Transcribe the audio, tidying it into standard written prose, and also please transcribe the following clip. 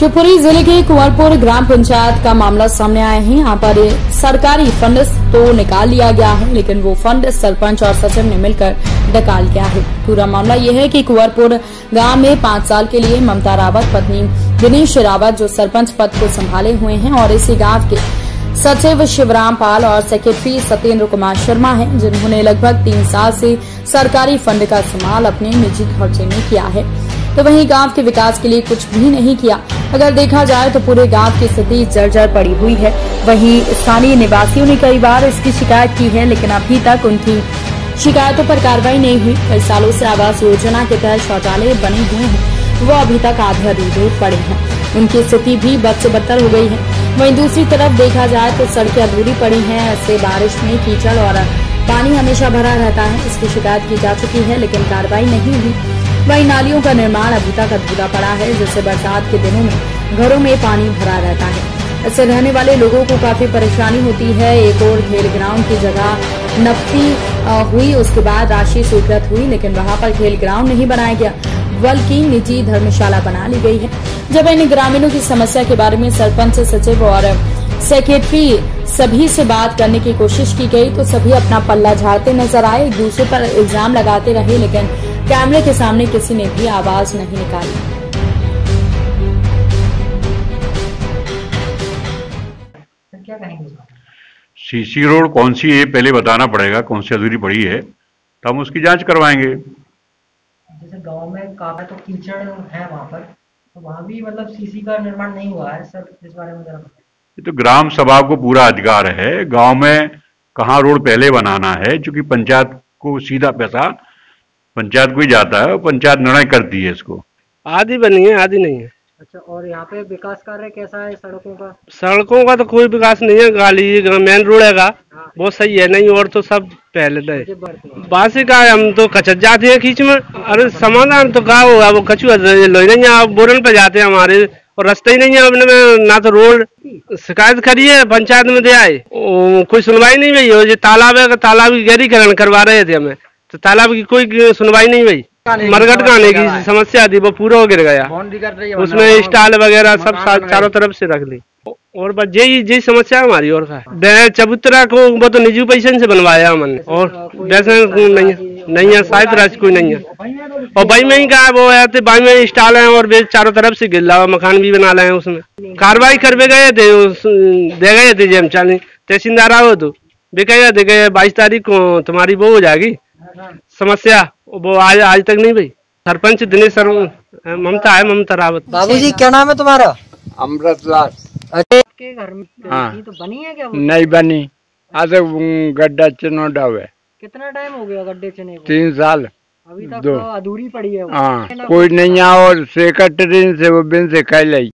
शिवपुरी जिले के कुंवरपुर ग्राम पंचायत का मामला सामने आया है। यहाँ पर सरकारी फंड तो निकाल लिया गया है, लेकिन वो फंड सरपंच और सचिव ने मिलकर निकाल गया है। पूरा मामला यह है कि कुंवरपुर गांव में 5 साल के लिए ममता रावत पत्नी दिनेश रावत जो सरपंच पद को संभाले हुए हैं और इसी गांव के सचिव शिवराम पाल और सेक्रेटरी सत्येंद्र कुमार शर्मा हैं, जिन्होंने लगभग 3 साल से सरकारी फंड का इस्तेमाल अपने निजी खर्चे में किया है, तो वहीं गांव के विकास के लिए कुछ भी नहीं किया। अगर देखा जाए तो पूरे गांव की स्थिति जर्जर पड़ी हुई है। वहीं स्थानीय निवासियों ने कई बार इसकी शिकायत की है, लेकिन अभी तक उनकी शिकायतों पर कार्रवाई नहीं हुई। कई सालों से आवास योजना के तहत शौचालय बने हुए हैं, वो अभी तक आधे अधूरे पड़े हैं। उनकी स्थिति भी बद से बदतर हो गई है। वहीं दूसरी तरफ देखा जाए तो सड़कें अधूरी पड़ी हैं। ऐसे बारिश में कीचड़ और पानी हमेशा भरा रहता है। इसकी शिकायत की जा चुकी है, लेकिन कार्रवाई नहीं हुई। वहीं नालियों का निर्माण अभी तक अधूरा पड़ा है, जिससे बरसात के दिनों में घरों में पानी भरा रहता है। इससे रहने वाले लोगों को काफी परेशानी होती है। एक और खेल ग्राउंड की जगह नपती हुई, उसके बाद राशि स्वीकृत हुई, लेकिन वहां पर खेल ग्राउंड नहीं बनाया गया, बल्कि निजी धर्मशाला बना ली गई है। जब इन ग्रामीणों की समस्या के बारे में सरपंच, सचिव और सेक्रेटरी सभी से बात करने की कोशिश की गई, तो सभी अपना पल्ला झाड़ते नजर आए, एक दूसरे पर इल्जाम लगाते रहे, लेकिन कैमरे के सामने किसी ने भी आवाज नहीं निकाली। क्या कहेंगे? सीसी रोड कौन सी है पहले बताना पड़ेगा, कौन सी अधूरी पड़ी है, तो हम उसकी जांच करवाएंगे। जैसे गांव में काफी तो कीचड़ है वहाँ पर, तो वहाँ भी मतलब सीसी का निर्माण नहीं हुआ है सर, इस बारे में जरा बताइए। ये तो ग्राम सभा को पूरा अधिकार है गांव में कहाँ रोड पहले बनाना है, क्योंकि पंचायत को सीधा पैसा पंचायत को ही जाता है और पंचायत निर्णय करती है इसको। आधी बनी है, आधी नहीं है। अच्छा, और यहाँ पे विकास कार्य कैसा है सड़कों का? सड़कों का तो कोई विकास नहीं है। गाली मेन रोड है का बहुत सही है, नहीं और तो सब पहले है। बासी का हम तो कचत जाते हैं खींच में। अरे समाधान तो क्या होगा, वो कचुआ नहीं बोरन पे जाते हैं हमारे, और रास्ते ही नहीं है अपने में, ना तो रोड। शिकायत करी है पंचायत में दे आए, कोई सुनवाई नहीं हुई। जो तालाब है, तालाब की गहरीकरण करवा रहे थे हमें, तो तालाब की कोई सुनवाई नहीं हुई। मरघट गाने की समस्या थी, वो पूरा हो गिर गया। उसमें स्टाल वगैरह सब चारों तरफ से रख ली, और बस यही समस्या है हमारी। और चबूतरा को वो तो निजी पैसे से बनवाया हमने, और वैसे नहीं है, शायद राशि कोई नहीं है। और बाई में ही कहा वो है, बाई में स्टाल है और वे चारों तरफ से गिर रहा, मकान भी बना रहे हैं। उसमें कार्रवाई करवे गए थे, दे गए थे जेम चाली तहसीलदार आओ तो भी कहे 22 तारीख को तुम्हारी वो हो जाएगी समस्या, वो आज तक नहीं भाई। सरपंच दिनेश ममता है, ममता रावत। बाबूजी क्या नाम है तुम्हारा? अमृतलाल। आपके घर में तो बनी है क्या? नहीं बनी, आज गड्ढा चुनौडा हुआ। कितना टाइम हो गया गड्ढे चने को? 3 साल अभी तक तो अधूरी पड़ी है। हाँ, कोई नहीं है, और सेक्रेटरी से वो बिन से कह ली।